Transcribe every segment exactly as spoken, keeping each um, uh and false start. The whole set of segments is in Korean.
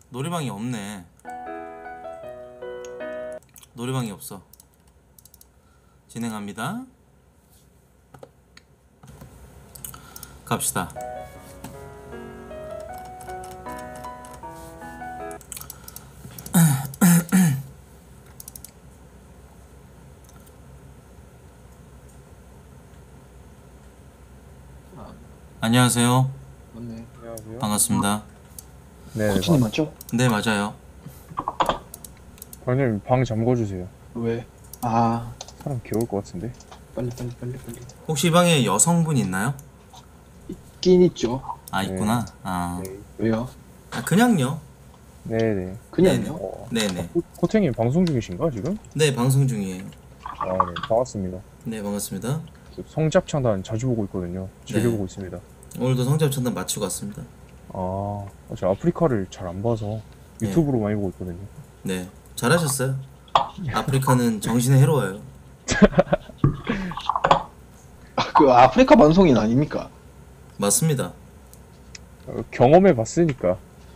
노래방이 없네. 노래방이 없어. 진행합니다. 갑시다. 안녕하세요. 맞네. 안녕하세요. 반갑습니다. 네, 코치님 맞죠? 네, 맞아요. 방님 방 잠궈주세요. 왜? 아 사람 귀여울 것 같은데. 빨리 빨리 빨리 빨리. 혹시 이 방에 여성분 있나요? 있긴 있죠. 아, 있구나. 아, 네, 왜요? 아 그냥요. 네네. 그냥요? 어, 네네. 코- 코탱님 방송 중이신가 지금? 네, 방송 중이에요. 아, 네, 반갑습니다. 네, 반갑습니다. 성잡창단 자주 보고 있거든요. 즐겨 네. 보고 있습니다. 오늘도 성적 천단 마치고 왔습니다. 아, 저 아프리카를 잘 안 봐서 유튜브로 많이 보고 있거든요. 네, 잘하셨어요. 아프리카는 정신의 해로워요. 아, 그 아프리카 방송인 아닙니까? 맞습니다. 어, 경험해 봤으니까.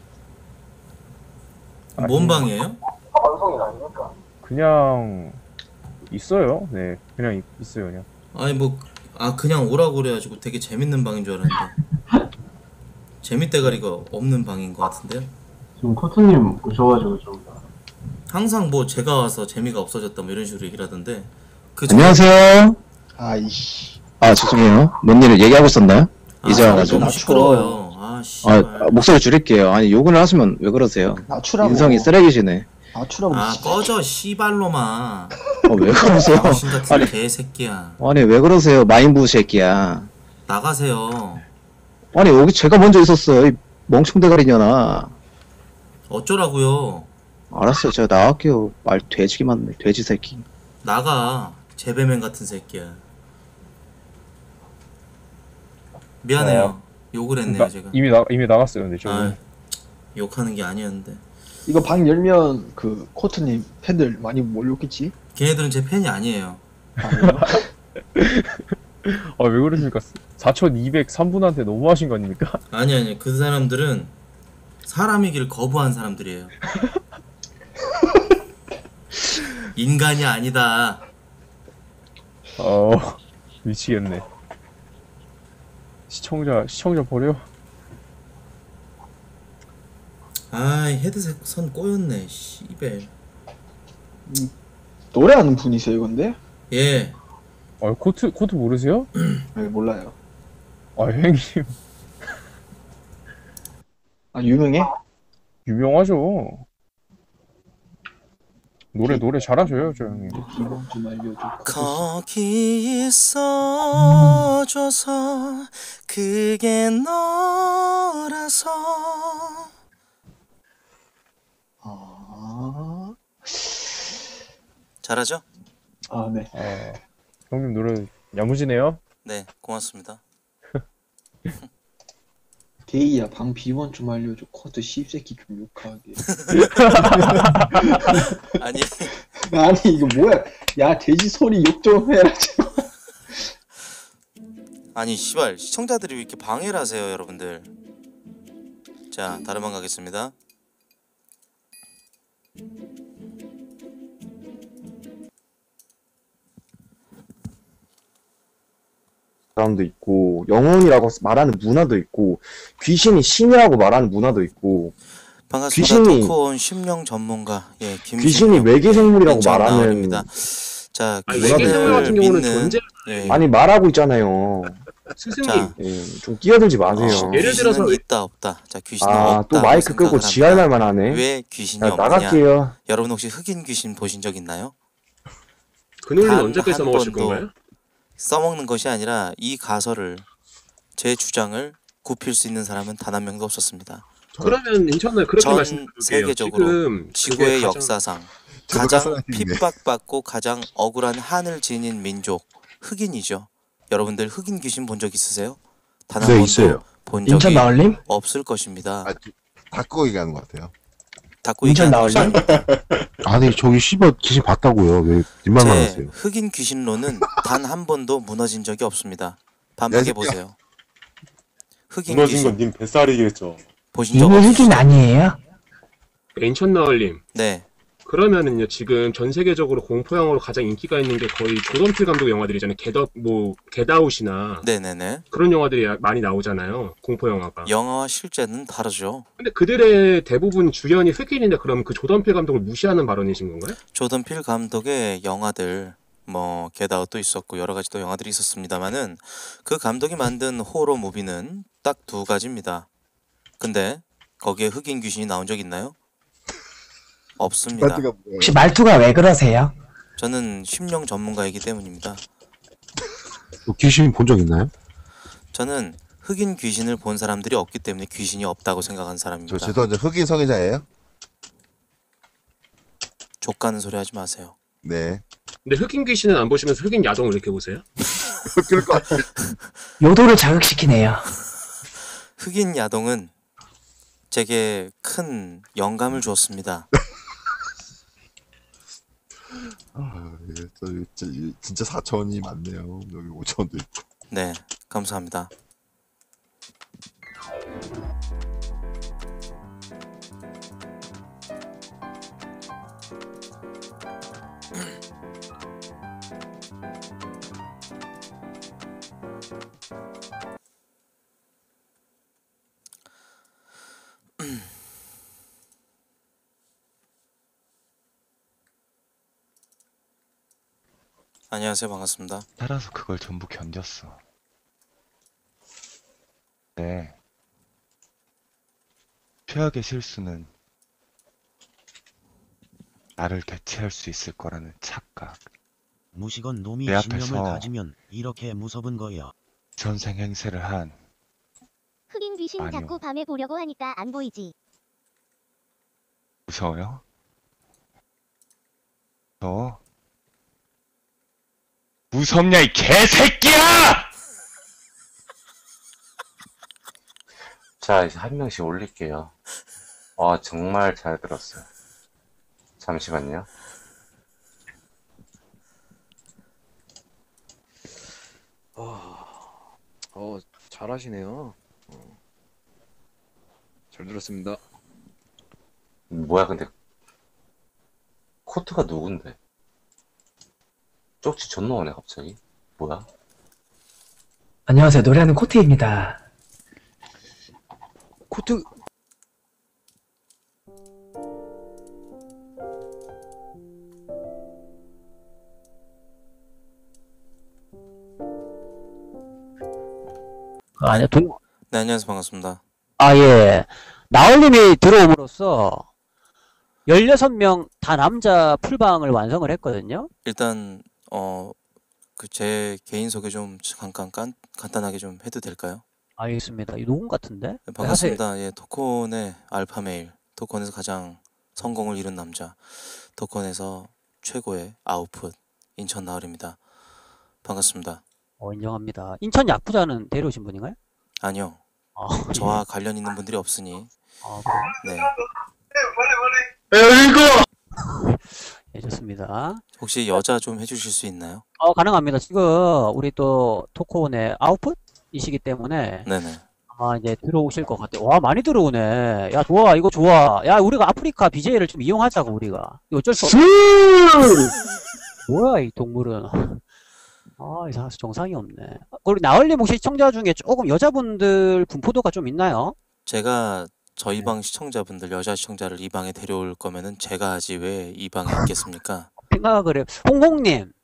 뭔 방이에요? 방송인 아닙니까? 그냥 있어요. 네, 그냥 있, 있어요 그냥. 아니 뭐, 아 그냥 오라고 그래가지고 되게 재밌는 방인 줄 알았는데 재밌대가리가 없는 방인 것 같은데요? 지금 코트님 오셔가지고 좀 항상 뭐 제가 와서 재미가 없어졌다 뭐 이런 식으로 얘기를 하던데 그 안녕하세요. 아이씨. 아 죄송해요. 뭔 일을 얘기하고 있었나요? 아, 이제 소리 와가지고. 너무 시끄러워요. 아 아 씨발. 목소리 줄일게요. 아니 욕을 하시면 왜 그러세요? 낮추라고. 인성이 쓰레기시네. 낮추라고. 아 진짜. 꺼져 씨발로마. 어, 왜 그러세요? 당신 같은 아니, 개새끼야. 아니 왜 그러세요? 마인부 새끼야. 나가세요. 아니 여기 제가 먼저 있었어요. 이 멍청대가리냐나. 어쩌라고요. 알았어요. 제가 나갈게요. 말 돼지기 맞네. 돼지 새끼. 나가. 재배맨 같은 새끼야. 미안해요. 욕을 했네요 나- 제가. 이미 나 이미 나갔어요. 근데 저는. 아, 욕하는 게 아니었는데. 이거 방 열면 그 코트님 팬들 많이 몰렸겠지? 걔네들은 제 팬이 아니에요. 아니요? 아, 왜 그러십니까? 사천이백삼 분한테 너무하신 거 아닙니까? 아니 아니 그 사람들은 사람이길 거부한 사람들이에요. 인간이 아니다. 어, 미치겠네. 시청자 시청자 버려. 아이 헤드셋 선 꼬였네. 씨발. 노래하는 분이세요, 근데? 예. 아, 코트 코트 모르세요? 아니, 몰라요. 아, 형님 아, 유명해? 유명하죠. 노래 노래 잘하셔요, 저 형님. 이번 좀 알려줘. 거기 있어줘서 그게 너라서. 아, 잘하죠? 아, 네. 아, 형님 노래 야무지네요. 네, 고맙습니다. 데이야, 방 비번 좀 알려줘. 코트 씹새끼 좀 욕하게. 아니 아니, 이거 뭐야? 야, 돼지 소리 욕 좀 해라, 제발. 아니 씨발 시청자들이 왜 이렇게 방해를 하세요, 여러분들. 자, 다른 방 가겠습니다. 사람도 있고 영혼이라고 말하는 문화도 있고 귀신이 신이라고 말하는 문화도 있고 반갑습니다. 귀신이- 토크온 심령 전문가 예 김 귀신이 외계 생물이라고 말하는 나을입니다. 자, 아니, 외계 귀신을 생물 같은 경우는 믿는 존재- 예. 아니 말하고 있잖아요. 스승님 자, 예, 좀 끼어들지 마세요. 어, 예를 귀신은 들어서- 있다 없다. 자, 귀신은 아 없다. 또 마이크 끄고 지랄 말만 하네. 왜 귀신이 야, 없느냐? 나갈게요. 여러분 혹시 흑인 귀신 보신 적 있나요? 그 논리는 단 언제까지 한 써먹으실 번도 건가요? 써먹는 것이 아니라 이 가설을 제 주장을 굽힐 수 있는 사람은 단 한 명도 없었습니다. 그러면 인천을 그렇게 전 말씀드릴게요. 세계적으로 지금 지구의 그게 가장- 역사상 저도 가장 가설인데. 핍박받고 가장 억울한 한을 지닌 민족 흑인이죠. 여러분들 흑인 귀신 본 적 있으세요? 단 한 네, 번도 있어요. 본 인천 적이 나을님? 없을 것입니다. 아, 닫고 얘기하는 것 같아요. 닫고 인천 얘기하는 나을님? 아니 저기 씨발 귀신 봤다고요. 왜 님말만 제 하세요? 흑인 귀신론은 단 한 번도 무너진 적이 없습니다. 반박해 야, 보세요. 흑인 무너진 귀신 건 님 뱃살이겠죠. 보신 적 이거 없으시죠? 흑인 아니에요? 인천나얼님. 네. 그러면은요, 지금 전 세계적으로 공포 영화로 가장 인기가 있는 게 거의 조던필 감독 영화들이잖아요. 겟업, 뭐, 겟아웃이나 네네네. 그런 영화들이 많이 나오잖아요. 공포 영화가. 영화와 실제는 다르죠. 근데 그들의 대부분 주연이 흑인인데 그럼 그 조던필 감독을 무시하는 발언이신 건가요? 조던 필 감독의 영화들 뭐 겟아웃도 있었고 여러 가지 또 영화들이 있었습니다만은 그 감독이 만든 호러 무비는 딱 두 가지입니다. 근데 거기에 흑인 귀신이 나온 적 있나요? 없습니다. 혹시 말투가 왜 그러세요? 저는 심령 전문가이기 때문입니다. 또 귀신 본 적 있나요? 저는 흑인 귀신을 본 사람들이 없기 때문에 귀신이 없다고 생각한 사람입니다. 저 죄송한데 흑인 성애자예요? 족가는 소리 하지 마세요. 네. 근데 흑인 귀신은 안 보시면서 흑인 야동을 이렇게 보세요? 그럴 것 같아요. 요도를 자극시키네요. 흑인 야동은 제게 큰 영감을 주었습니다. 아, 예, 저, 저, 진짜 사천원이 많네요. 여기 오천원도 있고. 네, 감사합니다. 안녕하세요. 반갑습니다. 따라서 그걸 전부 견뎠어. 네. 최악의 실수는 나를 대체할 수 있을 거라는 착각. 무식한 놈이 내 신념을 앞에서 가지면 이렇게 무섭은 거야. 전생 행세를 한 흑인 귀신 아니요. 자꾸 밤에 보려고 하니까 안 보이지. 무서워요? 너 무섭냐 이 개새끼야! 자, 이제 한 명씩 올릴게요. 아, 정말 잘 들었어요. 잠시만요. 어, 어 잘하시네요. 어. 잘 들었습니다. 뭐야, 근데 코트가 누군데? 쪽지 존나 오네 갑자기. 뭐야? 안녕하세요. 노래하는 코트입니다. 코트 아, 아니요, 동, 네, 안녕하세요. 반갑습니다. 아, 예. 나얼님이 들어옴으로써 열여섯 명 다 남자 풀방을 완성을 했거든요. 일단 어 그 제 개인 소개 좀 잠깐 간, 간단하게 좀 해도 될까요? 알겠습니다. 이 녹음 같은데? 네, 반갑습니다. 예, 토콘의 알파메일, 토콘에서 가장 성공을 이룬 남자, 토콘에서 최고의 아웃풋 인천 나얼입니다. 반갑습니다. 어, 인정합니다. 인천 야쿠자는 데려오신 분인가요? 아니요. 아, 저와 관련 있는 분들이 없으니. 아, 네. 이거! 예, 좋습니다. 혹시 여자 좀 해주실 수 있나요? 어, 가능합니다. 지금 우리 또 토콘의 아웃풋이시기 때문에 네네. 아마 이제 들어오실 것 같아요. 와, 많이 들어오네. 야, 좋아. 이거 좋아. 야, 우리가 아프리카 비제이를 좀 이용하자고, 우리가. 이거 어쩔 수 없어. 뭐야, 이 동물은. 아, 이 사람 정상이 없네. 그리고 나얼님 혹시 시청자 중에 조금 여자분들 분포도가 좀 있나요? 제가 저희 방 시청자분들, 여자 시청자를 이 방에 데려올 거면은 제가 하지 왜 이 방에 있겠습니까? 생각을 해요. 홍홍님.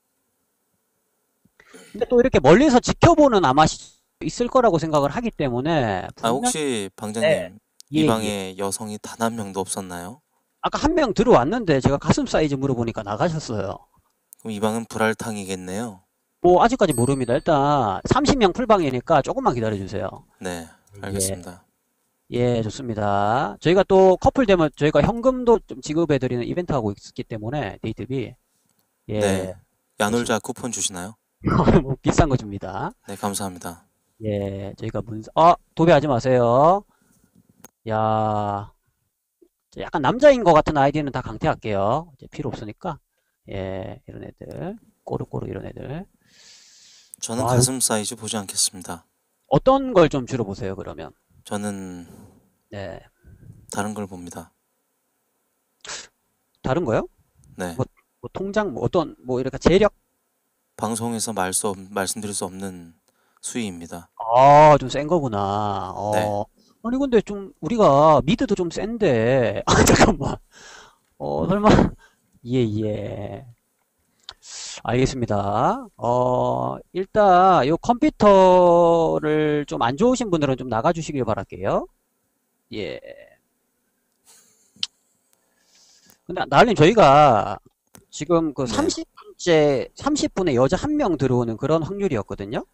근데 또 이렇게 멀리서 지켜보는 아마 시- 있을 거라고 생각을 하기 때문에. 아, 혹시 방장님, 네. 이 예, 방에 여성이 단 한 명도 없었나요? 아까 한 명 들어왔는데 제가 가슴 사이즈 물어보니까 나가셨어요. 그럼 이 방은 불알탕이겠네요. 뭐 아직까지 모릅니다. 일단 삼십 명 풀방이니까 조금만 기다려주세요. 네, 알겠습니다. 예, 좋습니다. 저희가 또 커플 되면 저희가 현금도 좀 지급해드리는 이벤트 하고 있기 때문에 데이트비. 예. 네. 야놀자 쿠폰 주시나요? 뭐 비싼 거 줍니다. 네, 감사합니다. 예, 저희가 문서, 아, 도배하지 마세요. 야, 약간 남자인 것 같은 아이디는 다 강퇴할게요. 이제 필요 없으니까. 예, 이런 애들. 꼬르꼬르 이런 애들. 저는 아, 가슴 사이즈 보지 않겠습니다. 어떤 걸 좀 줄여보세요, 그러면. 저는 네. 다른 걸 봅니다. 다른 거요? 네. 뭐, 뭐 통장 뭐 어떤 뭐 이렇게 재력 방송에서 말 수 없, 말씀드릴 수 없는 수위입니다. 아, 좀 센 거구나. 어. 네. 아니 근데 좀 우리가 미드도 좀 센데. 아, 잠깐만. 어, 설마 예, 예. 알겠습니다. 어, 일단 요 컴퓨터를 좀 안 좋으신 분들은 좀 나가 주시길 바랄게요. 예. 근데 나을님 저희가 지금 그 네. 삼십 분째 삼십 분에 여자 한 명 들어오는 그런 확률이었거든요.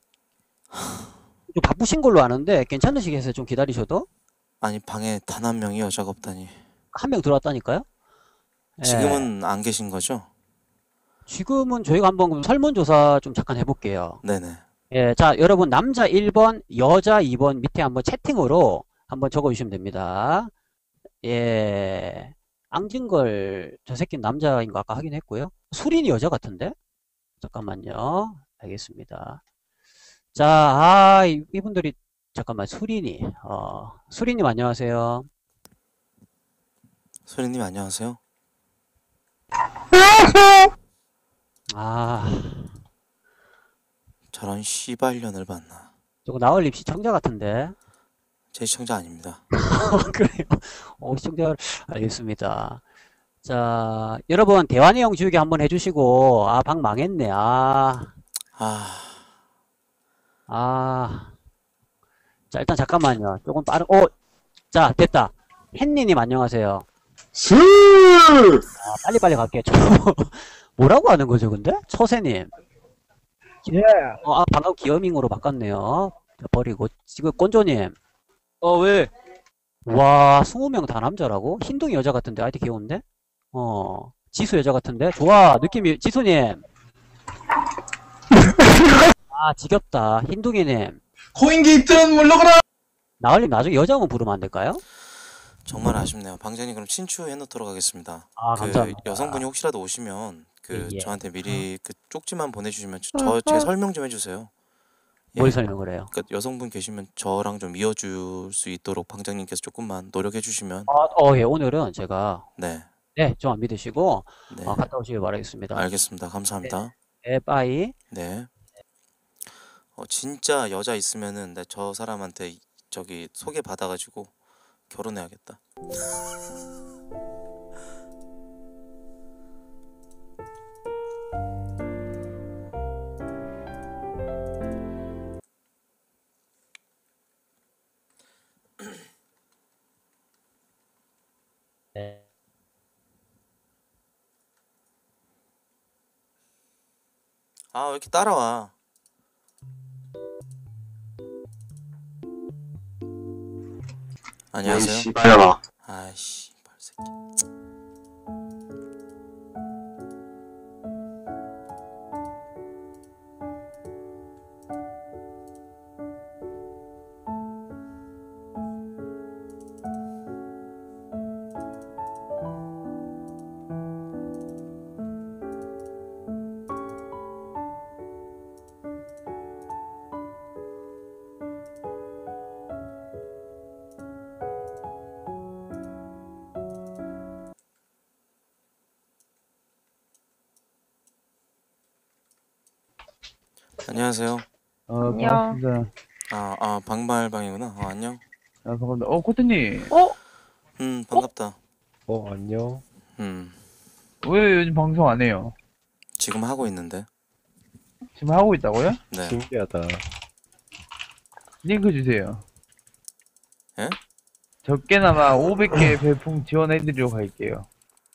좀 바쁘신 걸로 아는데 괜찮으시겠어요? 좀 기다리셔도? 아니 방에 단 한 명이 여자가 없다니. 한 명 들어왔다니까요? 예. 지금은 안 계신 거죠? 지금은 저희가 한번 그럼 설문조사 좀 잠깐 해볼게요. 네네. 예, 자, 여러분, 남자 일 번, 여자 이 번 밑에 한번 채팅으로 한번 적어주시면 됩니다. 예, 앙진걸, 저 새끼는 남자인 거 아까 확인했고요. 수린이 여자 같은데? 잠깐만요. 알겠습니다. 자, 아, 이- 이분들이, 잠깐만, 수린이, 어, 수린님 안녕하세요. 소리님 안녕하세요. 아, 저런 씨발년을 봤나. 저거 나얼립 시청자 같은데? 제 시청자 아닙니다. 그래요? 어, 시청자, 알겠습니다. 자, 여러분, 대화 내용 지우개 한번 해주시고, 아, 방 망했네, 아. 아, 아. 자, 일단 잠깐만요. 조금 빠른, 어, 자, 됐다. 햇니님 안녕하세요. 스! 아, 빨리빨리 갈게요. 저, 뭐라고 하는 거죠, 근데? 처세님. 예. 어, 아, 방금 기어밍으로 바꿨네요. 자, 버리고. 지금 꼰조님. 어, 왜? 와, 스무 명 다 남자라고? 흰둥이 여자 같은데, 아이디 귀여운데? 어, 지수 여자 같은데? 좋아, 느낌이, 지수님. 아, 지겹다. 흰둥이님. 코인 게이트는 물러가라! 나을님 나중에 여자 한번 부르면 안 될까요? 정말 아쉽네요. 방장님 그럼 친추해 놓도록 하겠습니다. 아, 그 감사합니다. 여성분이 혹시라도 오시면 그 예, 예. 저한테 미리 그 쪽지만 보내주시면 저 제 설명 좀 해주세요. 뭘 설명을 해요? 그러니까 여성분 계시면 저랑 좀 이어줄 수 있도록 방장님께서 조금만 노력해 주시면. 아, 어, 예, 오늘은 제가. 네. 네, 좀 안 믿으시고, 네. 어, 갔다 오시길 바라겠습니다. 알겠습니다. 감사합니다. 네, 빠이. 네. 어, 진짜 여자 있으면은 내 저 사람한테 이- 저기 소개 받아가지고 결혼해야겠다. 네. 아, 왜 이렇게 따라와? 안녕하세요. 아이, 씨발년아. 아이씨, 발새끼. 안녕하세요. 어, 반갑습니다. 아, 아, 방발방이구나. 어, 안녕. 아, 반갑습니다. 어, 코트님. 음, 반갑다. 어, 안녕. 음, 왜 요즘 방송 안 해요? 지금 하고 있는데. 지금 하고 있다고요? 네. 신기하다. 링크 주세요. 예? 적게나마 오백 개 별풍 지원해드리러 갈게요.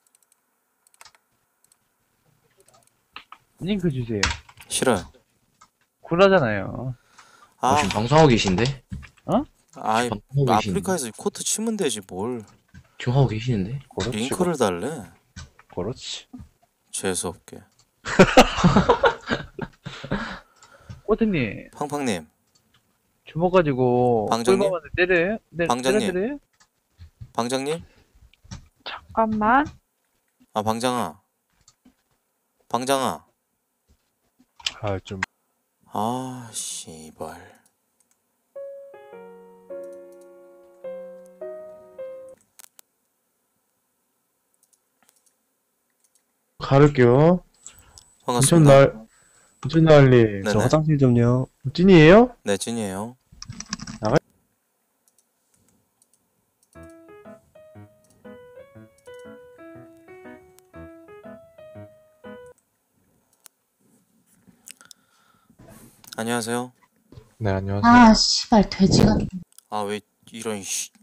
링크 주세요. 싫어요. 굴하잖아요. 아, 지금 방송하고 계신데? 어? 아이, 방송하고 아프리카에서 코트 치면 되지 뭘. 지금 하고 계시는데? 링크를 달래. 그렇지. 재수없게. 코트님. 팡팡님. 주먹 가지고 방장님? 꿀밤한테 때려요? 네, 방장님. 때려요? 방장님? 잠깐만. 아, 방장아. 방장아. 아, 좀. 아, 씨발. 가를게요. 반갑습니다. 인천날, 인천날님. 네네. 저 화장실 좀요. 찐이에요? 네, 찐이에요. 나가. 안녕하세요. 네, 안녕하세요. 아, 씨발, 돼지가. 아, 왜 이런 씨.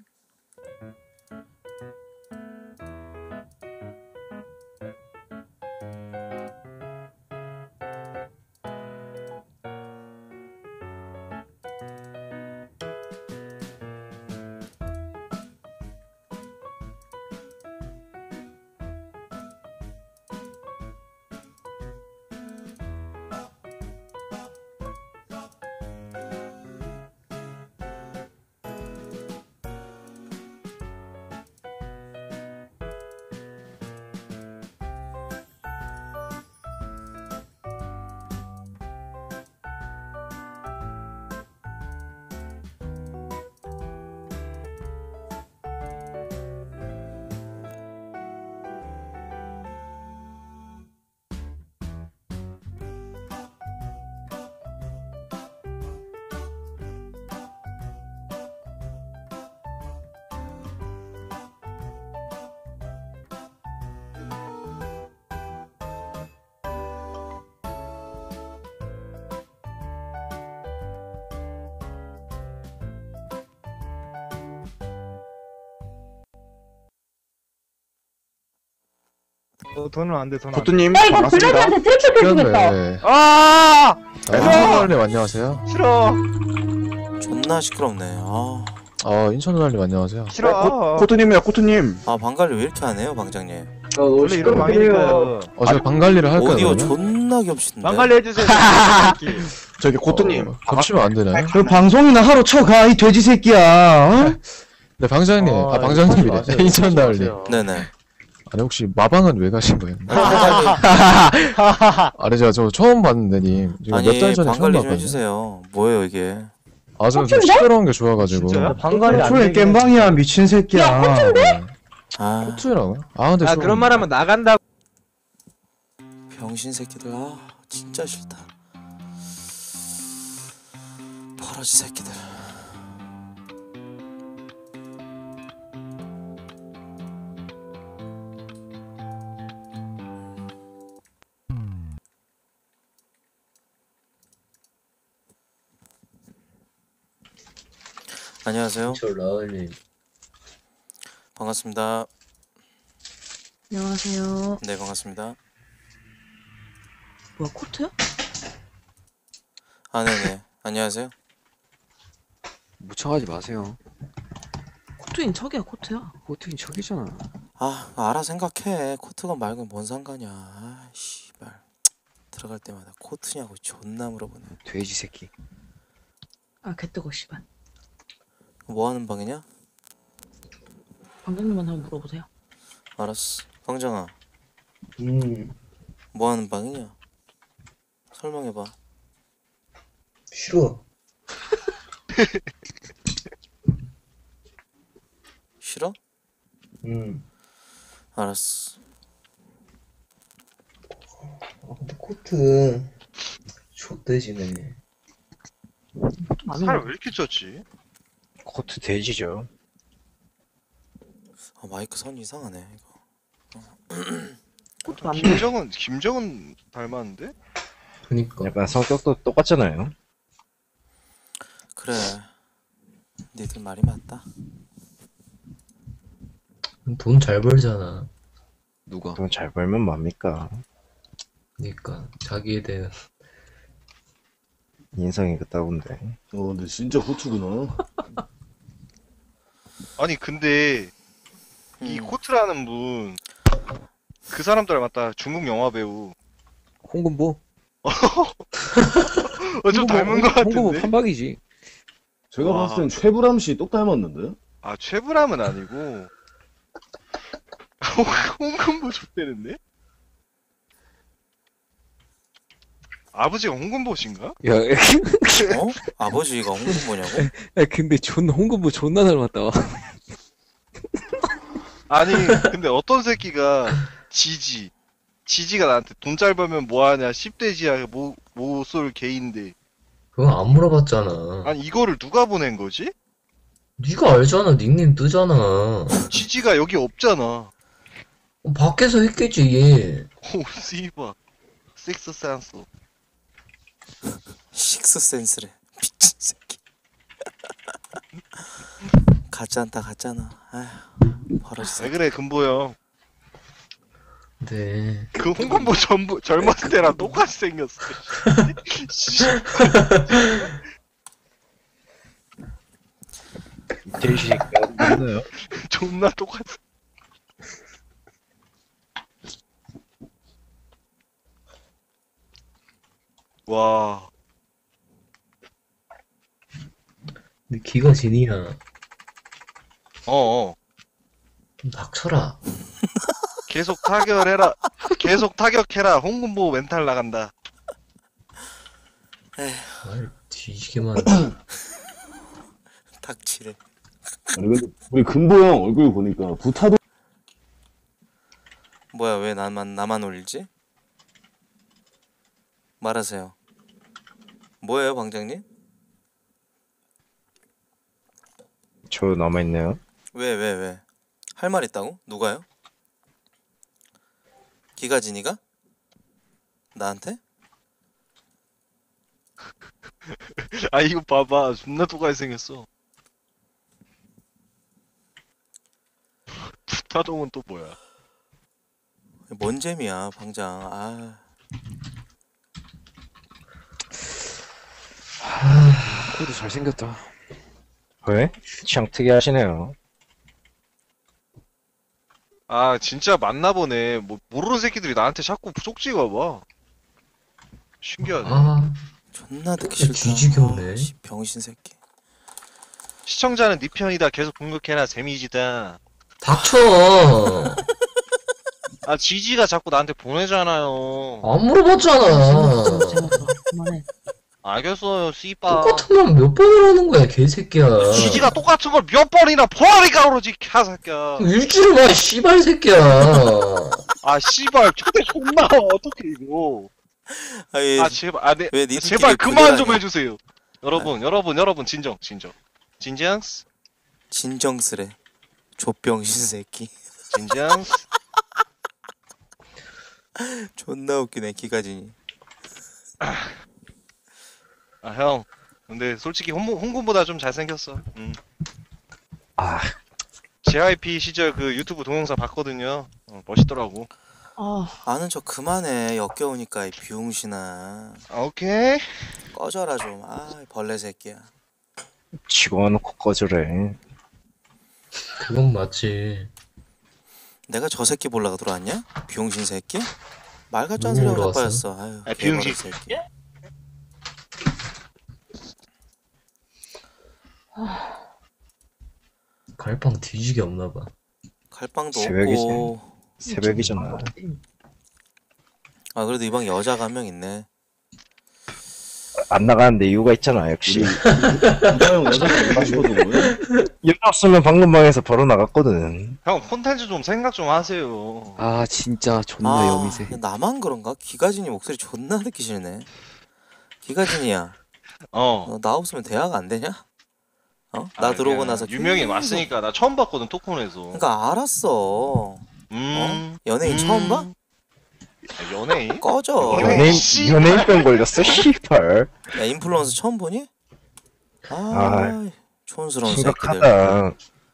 어, 돈은 안 돼, 돈 안 돼. 코트님 야, 이거 반갑습니다. 블랙한테 트리플 캐스겠다. 아! 인천누나님 안녕하세요. 싫어. 존나 시끄럽네. 아, 어 인천누나님 안녕하세요. 싫어. 코트님이야 코트님. 아 방관리 왜 이렇게 안 해요, 방장님? 원래 이런 방이니까요. 어 저희 방관리를 할까요? 오디오 그러면? 존나 겹친데. 방관리 해주세요. 저기 코트님 겹치면 안 되나요? 그 방송이나 하러 쳐가 이 돼지 새끼야. 어? 네 방장님 어, 아 방장님이래. 마세요. 인천나을님. 네네. 아니 혹시 마방은 왜 가신 거예요? 아니 제가 저 처음 봤는데 님 지금 아니 몇 달 전에 처음 방관리 좀 봤거든요. 해주세요. 뭐예요 이게? 아 저 좀 시끄러운 게 좋아가지고. 진짜요? 방관리 안 초에 되긴 깸방이야 미친 새끼야. 아 코트라고요? 아 근데 아, 좀- 그런 말 하면 나간다고. 병신 새끼들. 아 진짜 싫다. 버러지 새끼들. 안녕하세요. 저 라을님. 반갑습니다. 안녕하세요. 네 반갑습니다. 뭐야, 코트야? 아 네네. 안녕하세요. 무청하지 마세요. 코트인 척이야, 코트야. 코트인 척이잖아. 아 알아 생각해. 코트가 말고 뭔 상관이야. 아 씨발. 들어갈 때마다 코트냐고 존나 물어보네. 돼지 새끼. 아, 개뜨거, 씨발. 뭐 하는 방이냐? 방장님한테 한번 물어보세요. 알았어. 방장아. 음, 뭐 하는 방이냐? 설명해봐. 싫어. 싫어? 음. 알았어. 아, 근데 코트 좆돼지네. 살 왜 이렇게 쪘지? 코트 돼지죠. 아 마이크 선 이상하네 이거. 코트 안 돼. 김정은 김정은 닮았는데? 그니까. 약간 성격도 똑같잖아요. 그래. 니들 말이 맞다. 돈 잘 벌잖아. 누가? 돈 잘 벌면 뭡니까? 그니까 자기에 대한 인성이 그따군데. 어 근데 진짜 호투구나. 아니 근데 이 음. 코트라는 분 그 사람 닮았다. 중국 영화 배우. 홍금보? 어, 좀 닮은 것 같은데. 홍금보 판박이지. 제가 와. 봤을 땐 최불암 씨 똑 닮았는데? 아 최불암은 아니고 홍금보 족대는데? 아버지가 홍금보신가? 야, 어? 아버지가 홍금보냐고? 야 근데 존나 홍금보 존나 닮았다. 아니 근데 어떤 새끼가 지지 지지가 나한테 돈 잘 벌면 뭐하냐 십대지야 모, 모쏠 개인데 그건 안 물어봤잖아. 아니 이거를 누가 보낸 거지? 네가 알잖아. 닉네임 뜨잖아. 지지가 여기 없잖아. 어, 밖에서 했겠지 얘. 오 씨발 식스 센스 식스센스래. 미친 새끼. 같지 않다 같잖아. 아휴 버릇이. 왜 그래 금보형. 네. 그 홍건보 전부 젊었을 때랑 똑같이 생겼어. 씨. 대식 없나요? 존나 똑같아. 와. 근데 기가 진이야. 어어. 닥쳐라. 계속 타격해라. 계속 타격해라. 홍군보 멘탈 나간다. 말 뒤지게만. 닥치래. 아니 근데 우리 금보형 얼굴 보니까 부타도 뭐야 왜 나만 나만 올리지? 말하세요. 뭐예요 방장님? 저 남아있네요. 왜 왜 왜? 할 말 있다고? 누가요? 기가진이가? 나한테? 아 이거 봐봐. 존나 똑같이 생겼어. 부타동은 또 뭐야? 뭔 재미야 방장. 아. 코드 잘생겼다. 왜? 취향 특이하시네요. 아 진짜 맞나 보네. 뭐 모르는 새끼들이 나한테 자꾸 쪽 찍어봐. 신기하네. 아. 존나 듣기 진짜 싫다. 뒤지게 오네. 아, 씨, 병신 새끼. 시청자는 네 편이다. 계속 공격해라. 재미지다. 닥쳐. 아 지지가 자꾸 나한테 보내잖아요. 안 물어봤잖아. 그만해. 알겠어요. 씨발. 똑같은 말 몇 번을 하는 거야 개새끼야. 지지가 똑같은 걸 몇 번이나 보라니까 그러지 개새끼야. 일주일 만에 씨발 새끼야. 아 씨발 초대 존나 어떻게 이거. 아, 예. 아 제발 아 네. 왜 니들끼리 제발 그만 좀 분열하냐? 해주세요. 여러분 여러분 여러분 진정 진정 진정 진정스레. 족병신 새끼. 진정. 존나 웃기네 기가진이. 아 형. 근데 솔직히 홍, 홍군보다 좀 잘생겼어. 음. 아. 제이아이피 시절 그 유튜브 동영상 봤거든요. 어, 멋있더라고. 아, 아는 척 그만해. 역겨우니까 이 비용신아. 아, 오케이. 꺼져라 좀. 아 벌레 새끼야. 집어넣고 꺼져래. 그건 맞지. 내가 저 새끼 볼라가 들어왔냐? 비용신 새끼? 말 같지 않은 누구 소리가 보러 자빠졌어. 아유 아, 개버릇 비용신 새끼. 갈빵 뒤지게 없나봐. 갈빵도 새벽이지. 없고. 새벽이잖아. 아 그래도 이 방 여자가 한 명 있네. 안 나가는데 이유가 있잖아 역시. 금보형 여자가 마시거든. 여자 없으면 방금 방에서 바로 나갔거든. 형 콘텐츠 좀 생각 좀 하세요. 아 진짜 존나 아, 여미새. 나만 그런가? 기가진이 목소리 존나 듣기 싫네. 기가진이야. 어. 어, 나 없으면 대화가 안 되냐? 어? 나 아, 들어오고 그냥 나서 유명이 계속- 왔으니까 나 처음 봤거든 토콘에서. 그러니까 알았어. 음. 어? 연예인 음. 처음 봐? 아, 연예인? 꺼져. 연예인 연예인병 걸렸어 씨발. 야 인플루언서 처음 보니? 아, 아, 촌스러운 새끼들. 심각하다.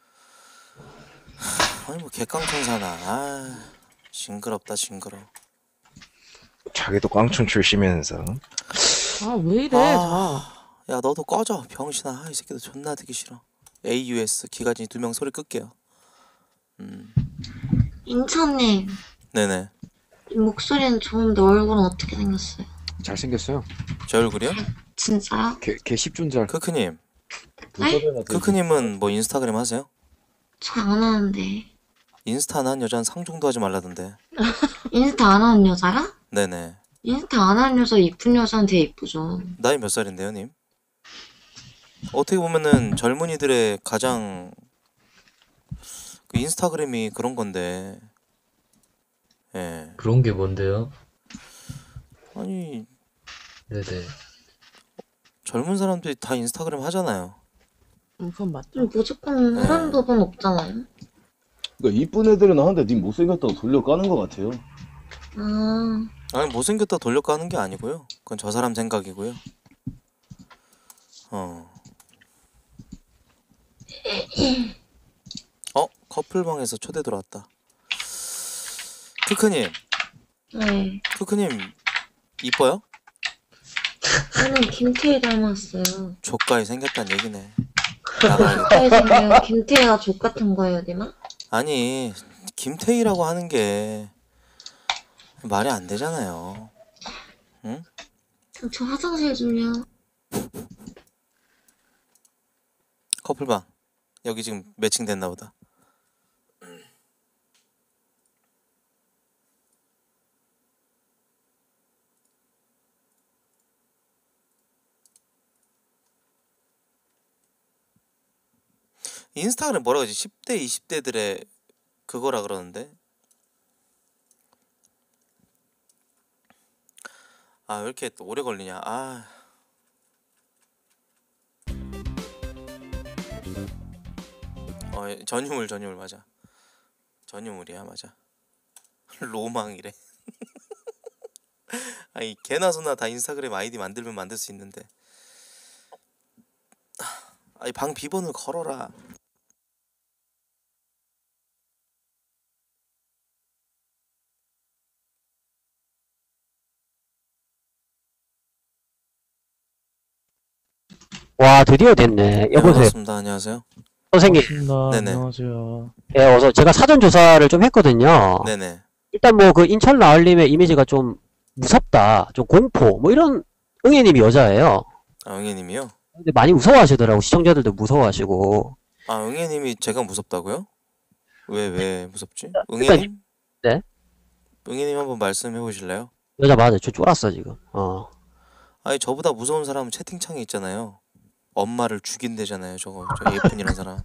아니 뭐 개깡통사나. 아, 징그럽다 징그러. 자기도 꽝촌 출시면서. 아, 왜 이래, 아, 야 너도 꺼져 병신아. 아, 이 새끼도 존나 듣기 싫어. 에이유에스 기가진이 두 명 소리 끌게요. 음, 인천님, 네네. 이 목소리는 좋은데 얼굴은 어떻게 생겼어요? 잘생겼어요. 제 얼굴이요? 진짜요? 개, 개 십존잘. 크크님. 네? 크크님은 뭐 인스타그램 하세요? 저 안 하는데. 인스타 안 하는 여자는 상종도 하지 말라던데. 인스타 안 하는 여자라? 네네. 인스타 안 하는 여자 이쁜 여자는 되게 이쁘죠. 나이 몇 살인데요, 님? 어떻게 보면은 젊은이들의 가장 그 인스타그램이 그런 건데, 예. 그런 게 뭔데요? 아니 네네. 젊은 사람들이 다 인스타그램 하잖아요. 음, 그건 맞죠. 무조건 하는 법은 없잖아요. 그러니까 이쁜 애들은 하는데 님 못생겼다고 돌려 까는 것 같아요. 아, 아니 못생겼다 돌려 까는 게 아니고요. 그건 저 사람 생각이고요. 어. 어? 커플방에서 초대 들어왔다. 크크님. 네. 크크님 이뻐요? 저는 김태희 닮았어요. 조카에 생겼단 얘기네. 조카에 생겨요. 김태희가 족 같은 거예요, 니마? 아니 김태희라고 하는 게 말이 안 되잖아요. 응? 저 화장실 좀요. 커플방 여기 지금 매칭됐나 보다. 인스타그램 뭐라 그러지? 십 대, 이십 대들의 그거라 그러는데. 아, 왜 이렇게 또 오래 걸리냐? 아. 어, 전유물, 전유물 맞아. 전유물이야, 맞아. 로망이래. 아니, 개나 소나 다 인스타그램 아이디 만들면 만들 수 있는데. 아니, 방 비번을 걸어라. 와, 드디어 됐네. 여보세요. 네, 반갑습니다. 안녕하세요. 선생님. 네네. 안녕하세요. 예, 어서 제가 사전 조사를 좀 했거든요. 네네. 일단 뭐 그 인천 나얼님의 이미지가 좀 무섭다, 좀 공포, 뭐 이런 응애님이 여자예요. 아, 응애님이요? 근데 많이 무서워하시더라고. 시청자들도 무서워하시고. 아, 응애님이 제가 무섭다고요? 왜, 왜 무섭지? 그러니까 응애님? 네? 응애님 한번 말씀해 보실래요? 여자 맞아. 저 쫄았어 지금. 어. 아니, 저보다 무서운 사람은 채팅창에 있잖아요. 엄마를 죽인대잖아요. 저거, 저 예쁜이라는 사람.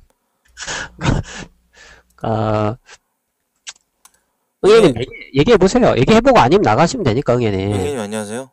아, 응애님 얘기, 얘기해보세요. 얘기해보고 아니면 나가시면 되니까, 응애님. 응애님 안녕하세요.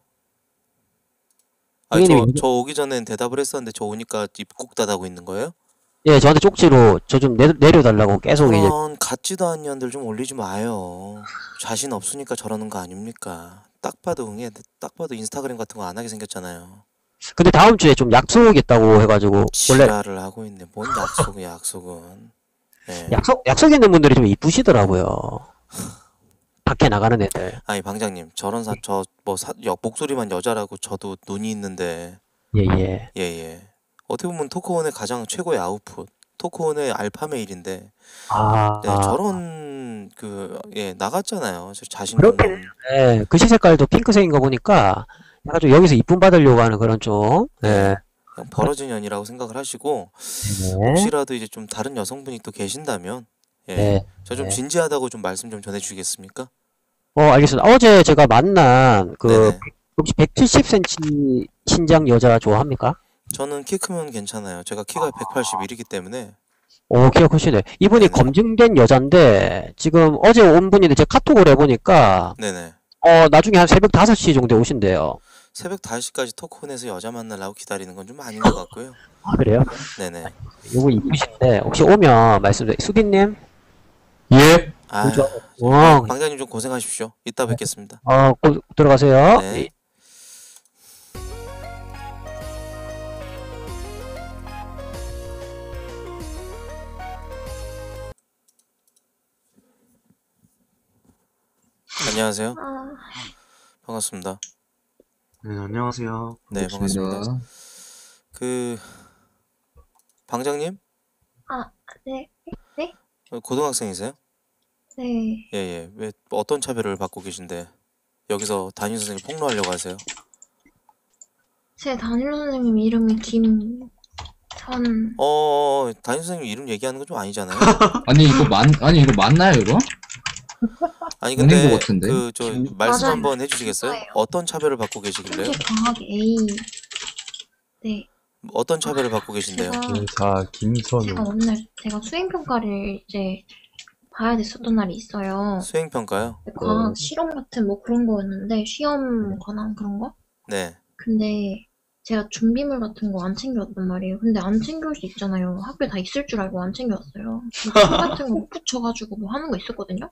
아, 응애님 저, 얘기- 저 오기 전엔 대답을 했었는데 저 오니까 입 꼭 닫아고 있는 거예요? 예, 저한테 쪽지로 저 좀 내려달라고 계속 이제. 그런 같지도 않은 년들 좀 올리지 마요. 자신 없으니까 저러는 거 아닙니까? 딱 봐도 응애, 딱 봐도 인스타그램 같은 거 안 하게 생겼잖아요. 근데 다음 주에 좀 약속 있다고 해가지고 원래 지랄을 하고 있네. 뭔 약속이야, 약속은. 네. 약속 약속 있는 분들이 좀 이쁘시더라고요. 밖에 나가는 애들. 아니 방장님, 저런 사, 저 뭐 사, 여, 목소리만 여자라고 저도 눈이 있는데. 예예. 예예. 어떻게 보면 토크온의 가장 최고의 아웃풋, 토크온의 알파 메일인데. 아. 네, 저런 그 예 나갔잖아요. 저 자신 그렇게 없는. 예, 글씨 색깔도 핑크색인 거 보니까 약간 좀 여기서 이쁨 받으려고 하는 그런 좀 예. 그냥 버러진 년이라고 생각을 하시고 네. 혹시라도 이제 좀 다른 여성분이 또 계신다면 예, 네. 저 좀 네. 진지하다고 좀 말씀 좀 전해주시겠습니까? 어, 알겠습니다. 어제 제가 만난 그 네네. 혹시 백칠십 센티미터 신장 여자 좋아합니까? 저는 키 크면 괜찮아요. 제가 키가 백팔십일이기 때문에. 오, 키가 크시네. 이분이 검증된 여잔데 지금 어제 온 분인데 제가 카톡을 해보니까 네네. 어 나중에 한 새벽 다섯 시 정도에 오신대요. 새벽 다섯 시까지 토크온에서 여자 만나려고 기다리는 건 좀 아닌 것 같고요. 아, 그래요? 네네. 요거 이쁘신데 혹시 오면 말씀드려. 수빈님? 예. 아, 어, 방장님 좀 고생하십시오. 이따 뵙겠습니다. 어, 고, 들어가세요. 네. 안녕하세요. 반갑습니다. 네, 안녕하세요. 네, 반갑습니다. 그 방장님? 아, 네. 네? 어, 고등학생이세요? 네. 예, 예. 왜 어떤 차별을 받고 계신데 여기서 담임 선생님 폭로하려고 하세요? 제 담임 선생님 이름이 김선. 어, 담임 선생님 이름 얘기하는 건 좀 아니잖아요. 아니 이거 맞 아니 이거 맞나요 이거? 아니 아닌 근데 것 같은데? 그 저 말씀 맞아요. 한번 해주시겠어요? 어떤 차별을 받고 계시길래요? 성질 강하게 A. 네. 어떤 차별을 받고 계신데요? 제가- 자, 김선우. 제가 오늘 제가 수행 평가를 이제 봐야 됐었던 날이 있어요. 수행평가요? 과학 어. 실험 같은 뭐 그런 거였는데 시험 관한 그런 거? 네. 근데 제가 준비물 같은 거 안 챙겨왔단 말이에요. 근데 안 챙겨올 수 있잖아요. 학교에 다 있을 줄 알고 안 챙겨왔어요. 품 같은 거 붙여가지고 뭐 하는 거 있었거든요?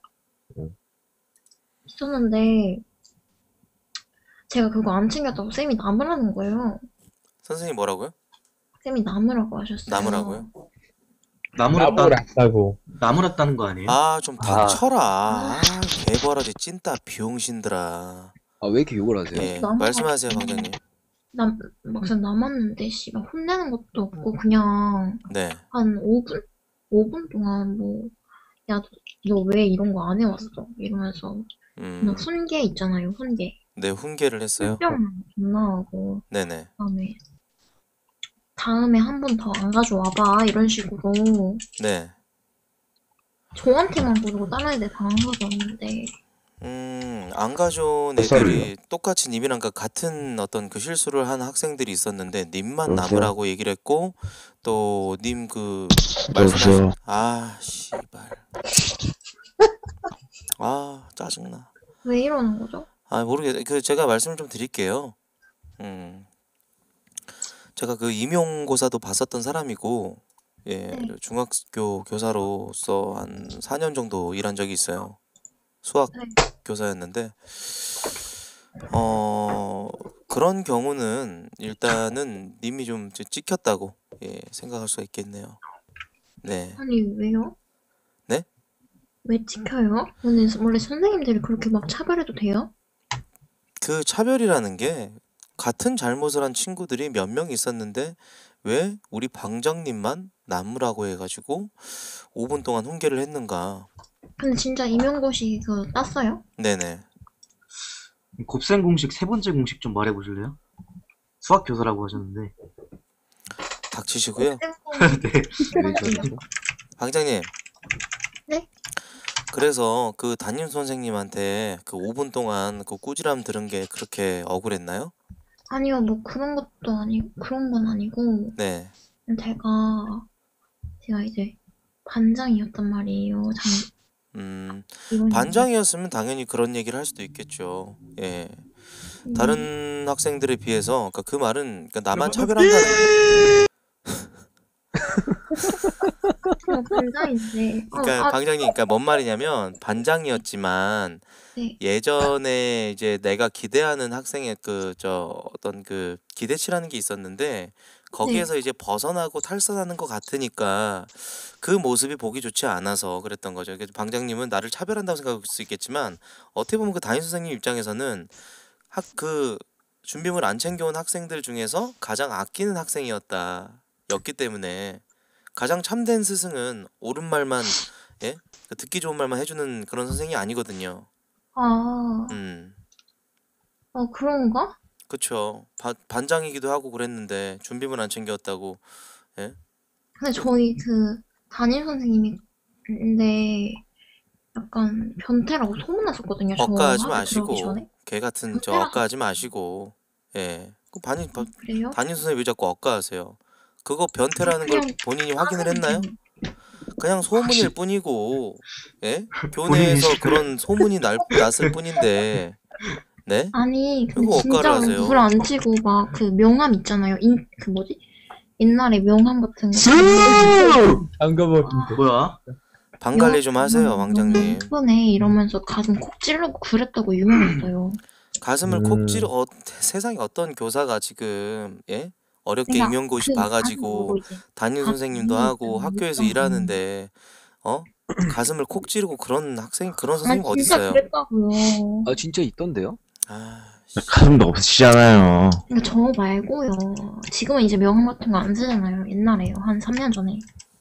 있었는데 제가 그거 안 챙겼다고 쌤이 남으라는 거예요. 선생님 뭐라고요? 쌤이 남으라고 하셨어요. 남으라고요? 나무랐다, 나무랐다고. 나무랐다는 거 아니에요? 아, 좀 닥쳐라. 아, 개버라지 찐따 비용신들아. 아, 왜 이렇게 욕을 하세요? 예, 남아가지고 말씀하세요, 방장님. 남, 막상 남았는데 씨발 혼내는 것도 없고 그냥 네. 한 오 분? 오 분 동안 뭐 야, 너 왜 이런 거 안 해왔어? 이러면서 음. 그냥 훈계 있잖아요, 훈계. 네, 훈계를 했어요. 훈계만 존나 하고 네네. 그다음에 다음에 한 번 더 안 가져와봐 이런 식으로 네. 저한테만 그러고 다른 애들 다 안 가져왔는데 음, 안 가져온 뱃살을요? 애들이 똑같이 님이랑 그 같은 어떤 그 실수를 한 학생들이 있었는데 님만 여보세요? 남으라고 얘기를 했고 또 님 그 여보세요? 말씀하신 아 씨발 아 짜증나. 왜 이러는 거죠? 아 모르겠 그 제가 말씀을 좀 드릴게요. 음 제가 그 임용고사도 봤었던 사람이고 예 네. 중학교 교사로서 한 사 년 정도 일한 적이 있어요. 수학 네. 교사였는데 어 그런 경우는 일단은 님이 좀 찌- 찍혔다고 예 생각할 수가 있겠네요. 네. 아니 왜요? 네? 왜 찍혀요? 원래, 원래 선생님들이 그렇게 막 차별해도 돼요? 그 차별이라는 게 같은 잘못을 한 친구들이 몇 명 있었는데 왜 우리 방장님만 남으라고 해가지고 오 분 동안 훈계를 했는가? 근데 진짜 임용고시 그 땄어요? 네네. 곱셈 공식 세 번째 공식 좀 말해보실래요? 수학 교사라고 하셨는데. 닥치시고요. 네. 방장님. 네? 그래서 그 담임 선생님한테 그 오 분 동안 그 꾸지람 들은 게 그렇게 억울했나요? 아니요, 뭐 그런 것도 아니고 그런 건 아니고 네. 제가 제가 이제 반장이었단 말이에요. 장 음, 이번 반장이었으면 당연히 그런 얘기를 할 수도 있겠죠. 예. 다른 학생들에 비해서 그러니까 그 말은 그러니까 나만 차별한다는 어, 반장인데. 어, 그러니까 아, 방장님 그러니까 뭔 말이냐면 반장이었지만 네. 예전에 이제 내가 기대하는 학생의 그 저 어떤 그 기대치라는 게 있었는데 거기에서 이제 벗어나고 탈선하는 것 같으니까 그 모습이 보기 좋지 않아서 그랬던 거죠. 그래서 방장님은 나를 차별한다고 생각할 수 있겠지만 어떻게 보면 그 담임 선생님 입장에서는 학 그 준비물 안 챙겨온 학생들 중에서 가장 아끼는 학생이었다 였기 때문에 가장 참된 스승은 옳은 말만 예? 그 듣기 좋은 말만 해주는 그런 선생이 아니거든요. 아, 음, 어 그런가? 그쵸. 바, 반장이기도 하고 그랬는데 준비물 안 챙겨왔다고 예? 근데 저희 그 담임 선생님이 근데 약간 변태라고 소문났었거든요. 저 억까하지 학교 들어오기 마시고 전에. 개 같은 저 변태라서 억까하지 마시고 예. 그 반인 바, 그래요? 담임 선생님 왜 자꾸 억까하세요? 그거 변태라는 걸 그냥 본인이 확인을 다른 했나요? 좀 그냥 소문일 뿐이고 예? 교내에서 그런 소문이 날, 났을 뿐인데 네? 아니 근데 그리고 억까를 진짜로 하세요. 누굴 안 치고 막 그 명함 있잖아요. 인, 그 뭐지? 옛날에 명함 같은 거. 잠깐만. 뭐야? 방 관리 좀 하세요, 왕장님. 이번에 이러면서 가슴 콕 찌르고 그랬다고 유명했어요. 가슴을 음. 콕 찌르 어, 세상에 어떤 교사가 지금 예? 어렵게 그러니까 임용고시 그 봐가지고 가슴으로 이제 담임 선생님도 가슴이 하고 있잖아요. 학교에서 음. 일하는데 어? 가슴을 콕 찌르고 그런 학생 그런 아 선생님 어디 진짜 있어요? 그랬다고요. 아, 진짜 있던데요? 아, 가슴도 없으시잖아요. 근데 저 말고요. 지금은 이제 명함 같은 거 안 쓰잖아요. 옛날에요. 한 삼 년 전에.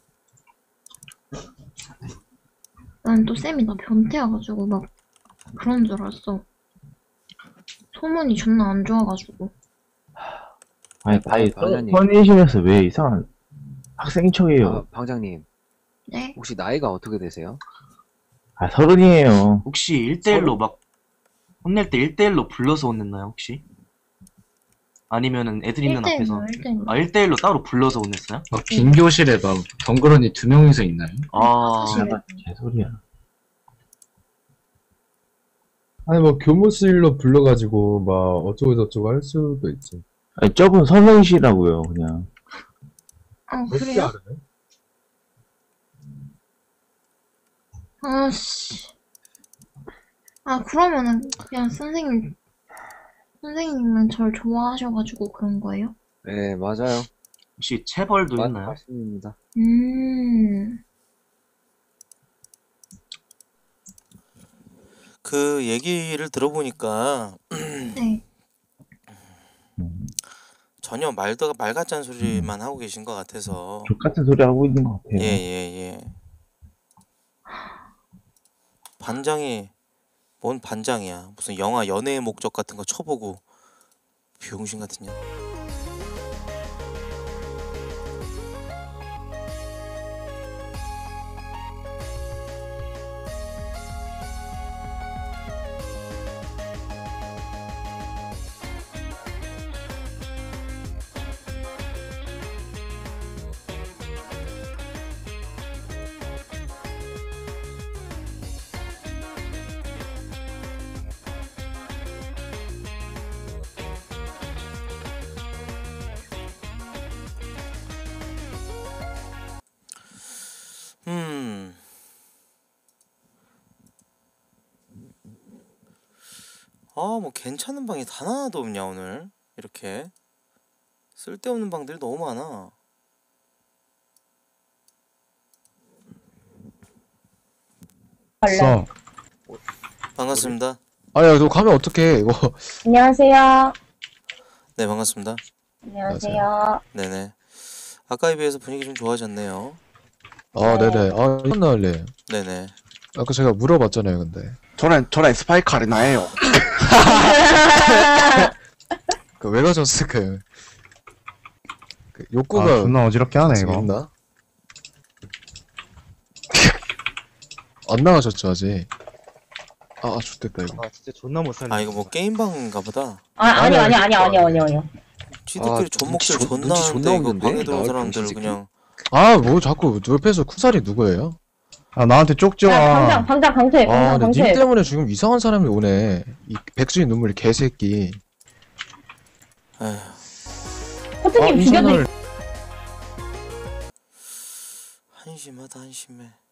난 또 쌤이 나 변태여가지고 막 그런 줄 알았어. 소문이 존나 안 좋아가지고. 아니, 아니, 방장님. 선이시면서 왜 이상한 학생 척이에요? 아, 방장님. 네? 혹시 나이가 어떻게 되세요? 아, 서른이에요. 혹시 일 대일로 막 혼낼 때 일 대일로 불러서 혼냈나요 혹시? 아니면은 애들 있는 앞에서 일 대일로. 아 일 대일로 따로 불러서 혼냈어요? 막 빈 교실에 막 덩그러니 두 명이서 있나요? 아 사실 개소리야. 아니 뭐 교무실로 불러가지고 막 어쩌고 저쩌고 할 수도 있지. 아니, 저분 선생이시라고요, 그냥. 아, 그래요? 아씨. 아, 그러면은 그냥 선생님, 선생님은 절 좋아하셔가지고 그런 거예요? 네, 맞아요. 혹시 체벌도 맞- 있나요? 맞습니다. 음. 그 얘기를 들어보니까 네. 전혀 말도 말 같지 않은 소리만 하고 계신 것 같아서. 똑같은 소리 하고 있는 것 같아요. 예, 예, 예. 반장이 뭔 반장이야. 무슨 영화 연애의 목적 같은 거 쳐보고 비용신 같은 년. 음. 아, 뭐 괜찮은 방이 단 하나도 없냐 오늘. 이렇게 쓸데없는 방들이 너무 많아. 써. 반갑습니다. 아야 너 가면 어떡해 이거. 안녕하세요. 네, 반갑습니다. 안녕하세요. 네네. 아까에 비해서 분위기 좀 좋아졌네요. 아 네네. 아 이건 나을래. 네네. 아까 제가 물어봤잖아요 근데. 저는 저는 스파이크 아레나예요. 그 왜 가졌을까요? 그 욕구가 아, 존나 어지럽게 하네, 이거. 있나? 안 나가셨죠 아직? 아, 아 좋됐다 이거. 아 진짜 존나 못 살려. 아, 이거 뭐 게임방인가 보다. 아, 아니, 아니, 아니, 아니, 아니, 아니, 아니. 지들끼리 아, 존목질 눈치 존- 존나 눈치 존나 하는데 이거 없는데? 방에 들어온 나올 사람들 병신 그냥 아 뭐 자꾸 옆에서 쿠사리 누구예요? 아 나한테 쪽지 야, 와. 당장, 당장 강퇴, 아 당장 근데 님 강퇴. 때문에 지금 이상한 사람이 오네. 이 백수의 눈물 개새끼. 에휴. 코트님 아, 죽여드릴 인천을 한심하다 한심해.